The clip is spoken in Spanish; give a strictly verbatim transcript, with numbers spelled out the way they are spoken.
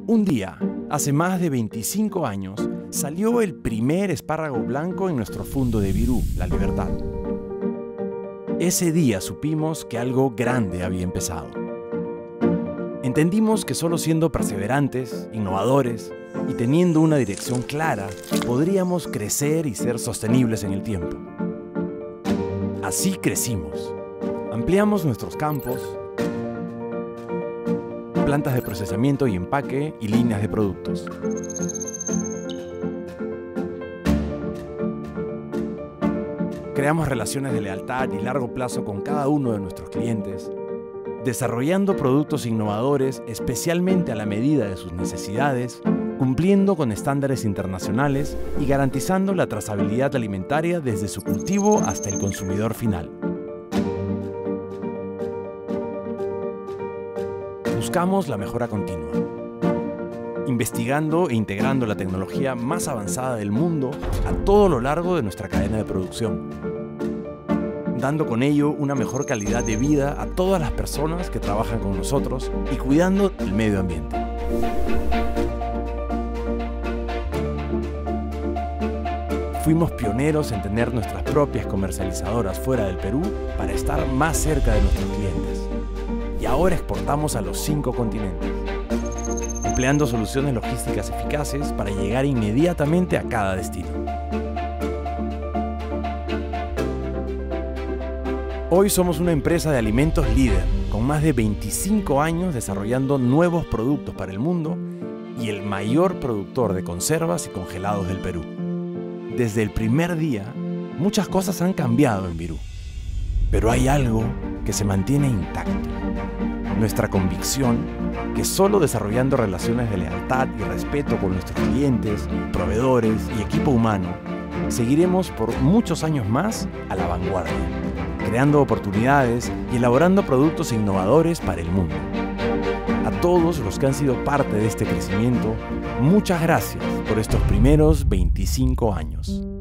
Un día, hace más de veinticinco años, salió el primer espárrago blanco en nuestro fundo de Virú, La Libertad. Ese día supimos que algo grande había empezado. Entendimos que solo siendo perseverantes, innovadores y teniendo una dirección clara, podríamos crecer y ser sostenibles en el tiempo. Así crecimos. Ampliamos nuestros campos, plantas de procesamiento y empaque y líneas de productos. Creamos relaciones de lealtad y largo plazo con cada uno de nuestros clientes, desarrollando productos innovadores especialmente a la medida de sus necesidades, cumpliendo con estándares internacionales y garantizando la trazabilidad alimentaria desde su cultivo hasta el consumidor final. Buscamos la mejora continua, investigando e integrando la tecnología más avanzada del mundo a todo lo largo de nuestra cadena de producción, dando con ello una mejor calidad de vida a todas las personas que trabajan con nosotros y cuidando el medio ambiente. Fuimos pioneros en tener nuestras propias comercializadoras fuera del Perú para estar más cerca de nuestros clientes. Y ahora exportamos a los cinco continentes, empleando soluciones logísticas eficaces para llegar inmediatamente a cada destino. Hoy somos una empresa de alimentos líder, con más de veinticinco años desarrollando nuevos productos para el mundo y el mayor productor de conservas y congelados del Perú. Desde el primer día, muchas cosas han cambiado en Virú, pero hay algo que se mantiene intacto. Nuestra convicción que solo desarrollando relaciones de lealtad y respeto con nuestros clientes, proveedores y equipo humano, seguiremos por muchos años más a la vanguardia, creando oportunidades y elaborando productos innovadores para el mundo. A todos los que han sido parte de este crecimiento, muchas gracias por estos primeros veinticinco años.